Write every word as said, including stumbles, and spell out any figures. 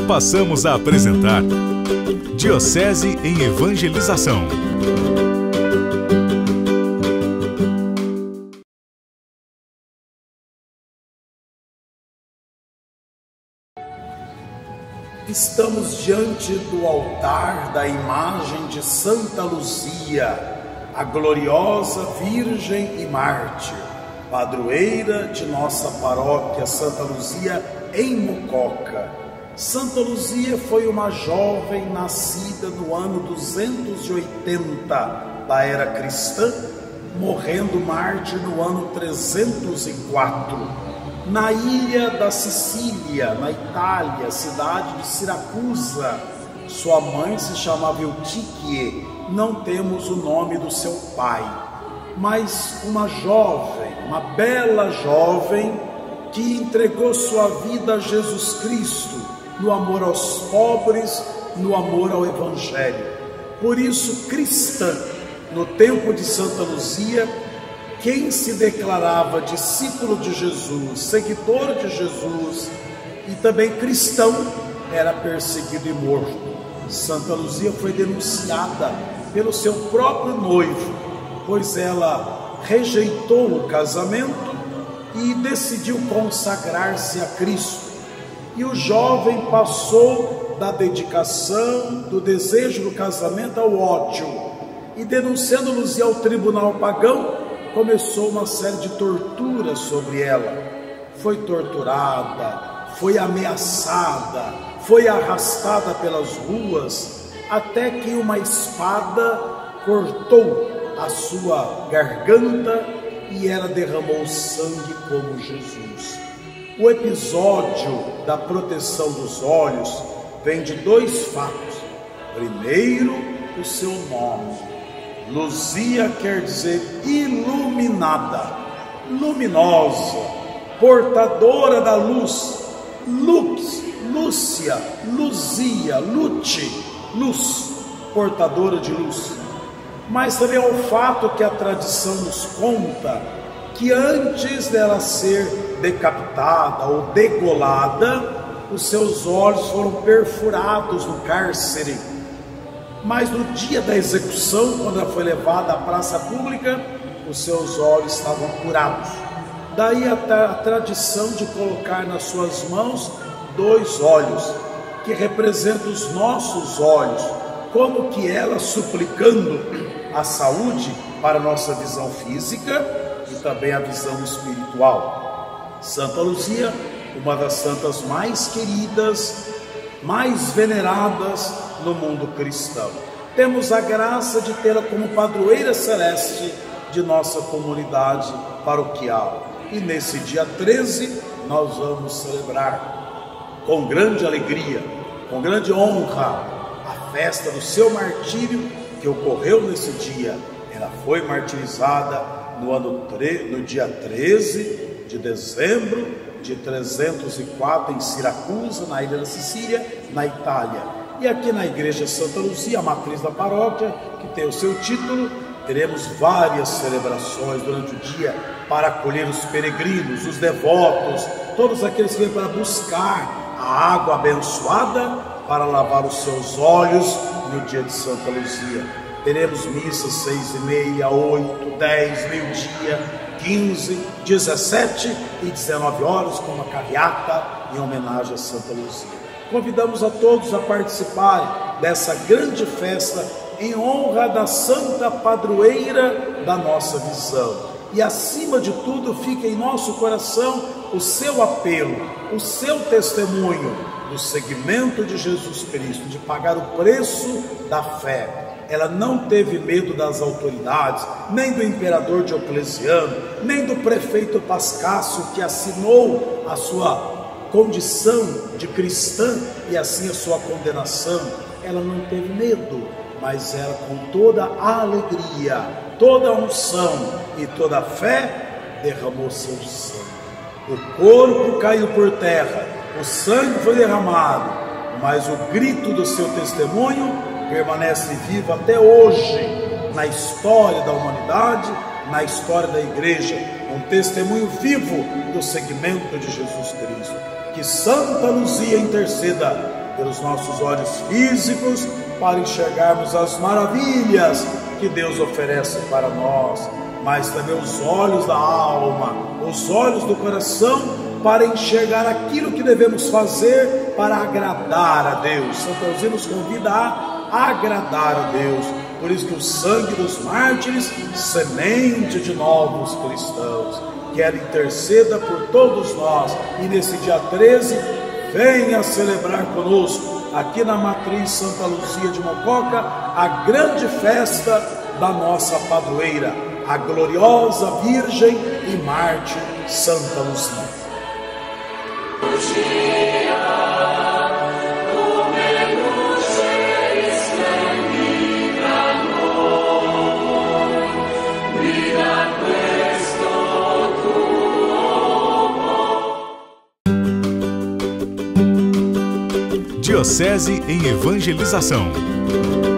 passamos a apresentar Diocese em Evangelização. Estamos diante do altar da imagem de Santa Luzia, a gloriosa Virgem e Mártir, padroeira de nossa paróquia Santa Luzia em Mococa. Santa Luzia foi uma jovem nascida no ano duzentos e oitenta da era cristã, morrendo mártir no ano trezentos e quatro, na ilha da Sicília, na Itália, cidade de Siracusa. Sua mãe se chamava Eutiquie, não temos o nome do seu pai, mas uma jovem, uma bela jovem que entregou sua vida a Jesus Cristo, no amor aos pobres, no amor ao Evangelho. Por isso, cristã, no tempo de Santa Luzia, quem se declarava discípulo de Jesus, seguidor de Jesus e também cristão, era perseguido e morto. Santa Luzia foi denunciada pelo seu próprio noivo, pois ela rejeitou o casamento e decidiu consagrar-se a Cristo. E o jovem passou da dedicação, do desejo do casamento ao ódio, e denunciando Luzia ao tribunal pagão, começou uma série de torturas sobre ela. Foi torturada, foi ameaçada, foi arrastada pelas ruas, até que uma espada cortou a sua garganta e ela derramou sangue como Jesus. O episódio da proteção dos olhos vem de dois fatos. Primeiro, o seu nome. Luzia quer dizer iluminada, luminosa, portadora da luz. Lux, Lúcia, Luzia, Lute, luz, portadora de luz. Mas também é o fato que a tradição nos conta que antes dela ser decapitada ou degolada, os seus olhos foram perfurados no cárcere. Mas no dia da execução, quando ela foi levada à praça pública, os seus olhos estavam curados. Daí a, tra a tradição de colocar nas suas mãos dois olhos, que representam os nossos olhos, como que ela suplicando a saúde para a nossa visão física e também a visão espiritual. Santa Luzia, uma das santas mais queridas, mais veneradas no mundo cristão. Temos a graça de tê-la como padroeira celeste de nossa comunidade paroquial. E nesse dia treze nós vamos celebrar com grande alegria, com grande honra, a festa do seu martírio que ocorreu nesse dia. Ela foi martirizada no, ano tre... no dia treze de dezembro de trezentos e quatro em Siracusa, na ilha da Sicília, na Itália. E aqui na igreja Santa Luzia, a matriz da paróquia, que tem o seu título, teremos várias celebrações durante o dia para acolher os peregrinos, os devotos, todos aqueles que vêm para buscar a água abençoada para lavar os seus olhos no dia de Santa Luzia. Teremos missas seis e meia, oito, dez, meio-dia, quinze, dezessete e dezenove horas, com uma carreata em homenagem a Santa Luzia. Convidamos a todos a participarem dessa grande festa em honra da santa padroeira da nossa visão. E acima de tudo, fica em nosso coração o seu apelo, o seu testemunho do seguimento de Jesus Cristo, de pagar o preço da fé. Ela não teve medo das autoridades, nem do imperador Diocleciano, nem do prefeito Pascácio, que assinou a sua condição de cristã e assim a sua condenação. Ela não teve medo, mas ela, com toda a alegria, toda a unção e toda a fé, derramou seu sangue. O corpo caiu por terra, o sangue foi derramado, mas o grito do seu testemunho permanece vivo até hoje na história da humanidade, na história da igreja, um testemunho vivo do seguimento de Jesus Cristo. Que Santa Luzia interceda pelos nossos olhos físicos, para enxergarmos as maravilhas que Deus oferece para nós, mas também os olhos da alma, os olhos do coração, para enxergar aquilo que devemos fazer para agradar a Deus. Santo Luzia nos convida a agradar a Deus. Por isso que o sangue dos mártires, semente de novos cristãos, que ela interceda por todos nós. E nesse dia treze, venha celebrar conosco, aqui na Matriz Santa Luzia de Mococa, a grande festa da nossa padroeira, a gloriosa Virgem e Mártir Santa Luzia. Diocese em Evangelização.